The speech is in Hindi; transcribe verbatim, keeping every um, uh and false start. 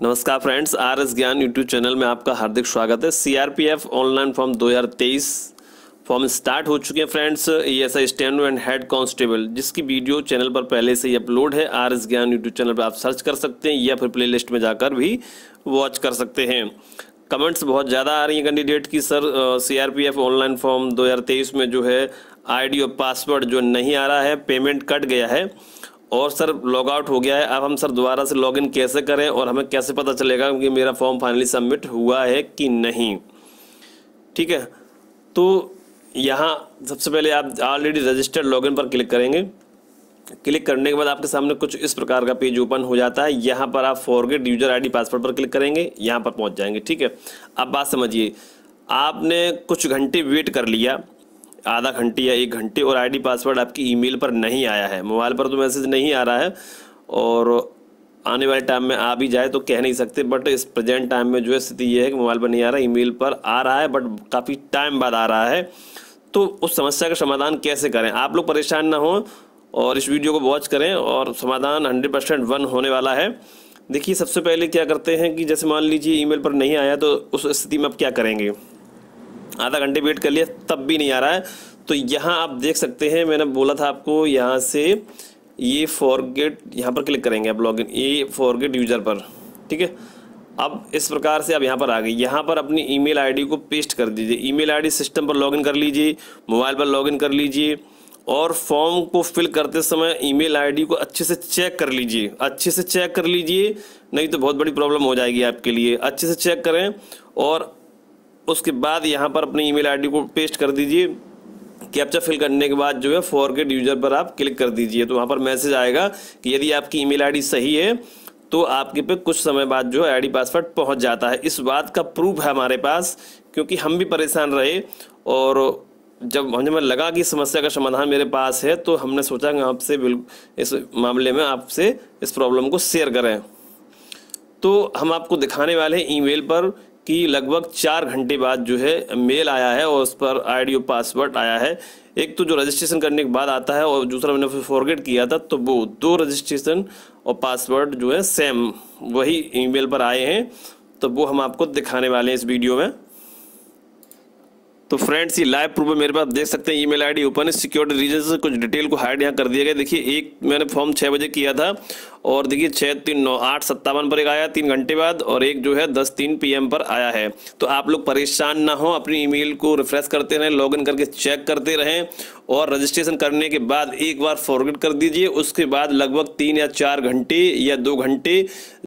नमस्कार friends, R S Gyan YouTube channel में आपका हार्दिक स्वागत है। सीआरपीएफ ऑनलाइन फॉर्म दो हज़ार तेईस फॉर्म स्टार्ट हो चुके हैं friends. ASI steno and head constable, जिसकी वीडियो चैनल पर पहले से ही अपलोड है। R S Gyan YouTube channel पर आप सर्च कर सकते हैं या फिर प्लेलिस्ट में जाकर भी वॉच कर सकते हैं। कमेंट्स बहुत ज़्यादा आ रही हैं कैंडिडेट की, सर सीआरपीएफ ऑनलाइन फॉर्म दो हज़ार तेईस में जो है आईडी और पासवर्ड जो नहीं आ रहा है, पेमेंट कट गया है और सर लॉग आउट हो गया है। अब हम सर दोबारा से लॉगिन कैसे करें और हमें कैसे पता चलेगा कि मेरा फॉर्म फाइनली सबमिट हुआ है कि नहीं। ठीक है, तो यहाँ सबसे पहले आप ऑलरेडी रजिस्टर्ड लॉगिन पर क्लिक करेंगे। क्लिक करने के बाद आपके सामने कुछ इस प्रकार का पेज ओपन हो जाता है। यहाँ पर आप फॉरगेट यूजर आईडी पासवर्ड पर क्लिक करेंगे, यहाँ पर पहुँच जाएंगे। ठीक है, अब बात समझिए, आपने कुछ घंटे वेट कर लिया, आधा घंटे या एक घंटे, और आईडी पासवर्ड आपकी ईमेल पर नहीं आया है। मोबाइल पर तो मैसेज नहीं आ रहा है और आने वाले टाइम में आ भी जाए तो कह नहीं सकते, बट इस प्रेजेंट टाइम में जो है स्थिति ये है कि मोबाइल पर नहीं आ रहा, ईमेल पर आ रहा है बट काफ़ी टाइम बाद आ रहा है। तो उस समस्या का समाधान कैसे करें? आप लोग परेशान ना हो और इस वीडियो को वॉच करें और समाधान हंड्रेड परसेंट वन होने वाला है। देखिए, सबसे पहले क्या करते हैं कि जैसे मान लीजिए ईमेल पर नहीं आया, तो उस स्थिति में आप क्या करेंगे? आधा घंटे वेट कर लिया तब भी नहीं आ रहा है, तो यहाँ आप देख सकते हैं, मैंने बोला था आपको, यहाँ से ये फॉरगेट, यहाँ पर क्लिक करेंगे आप लॉगिन, ये फॉरगेट यूजर पर। ठीक है, अब इस प्रकार से आप यहाँ पर आ गए। यहाँ पर अपनी ईमेल आईडी को पेस्ट कर दीजिए। ईमेल आईडी सिस्टम पर लॉगिन कर लीजिए, मोबाइल पर लॉगिन कर लीजिए और फॉर्म को फिल करते समय ईमेल आईडी को अच्छे से चेक कर लीजिए। अच्छे से चेक कर लीजिए, नहीं तो बहुत बड़ी प्रॉब्लम हो जाएगी आपके लिए। अच्छे से चेक करें और उसके बाद यहाँ पर अपनी ईमेल आईडी को पेस्ट कर दीजिए। कैप्चा फिल करने के बाद जो है फॉरगेट यूजर पर आप क्लिक कर दीजिए, तो वहाँ पर मैसेज आएगा कि यदि आपकी ईमेल आईडी सही है तो आपके पे कुछ समय बाद जो है आईडी पासवर्ड पहुँच जाता है। इस बात का प्रूफ है हमारे पास, क्योंकि हम भी परेशान रहे और जब हमें लगा कि समस्या का समाधान मेरे पास है तो हमने सोचा कि आपसे बिल्कुल इस मामले में आपसे इस प्रॉब्लम को शेयर करें। तो हम आपको दिखाने वाले हैं ईमेल पर कि लगभग चार घंटे बाद जो है मेल आया है और उस पर आईडी और पासवर्ड आया है। एक तो जो रजिस्ट्रेशन करने के बाद आता है और दूसरा मैंने फॉरगेट किया था, तो वो दो रजिस्ट्रेशन और पासवर्ड जो है सेम वही ईमेल पर आए हैं। तो वो हम आपको दिखाने वाले हैं इस वीडियो में। तो फ्रेंड्स, ये लाइव प्रूफ है मेरे पास, देख सकते हैं। ईमेल आईडी ओपन है, सिक्योरिटी रीजन से कुछ डिटेल को हाइड यहाँ कर दिया गया। देखिए, एक मैंने फॉर्म छः बजे किया था और देखिए छः तीन नौ आठ सत्तावन पर एक आया तीन घंटे बाद, और एक जो है दस तीन पी एम पर आया है। तो आप लोग परेशान ना हो, अपनी ईमेल को रिफ्रेश करते रहें, लॉगिन करके चेक करते रहें और रजिस्ट्रेशन करने के बाद एक बार फॉरगेट कर दीजिए। उसके बाद लगभग तीन या चार घंटे या दो घंटे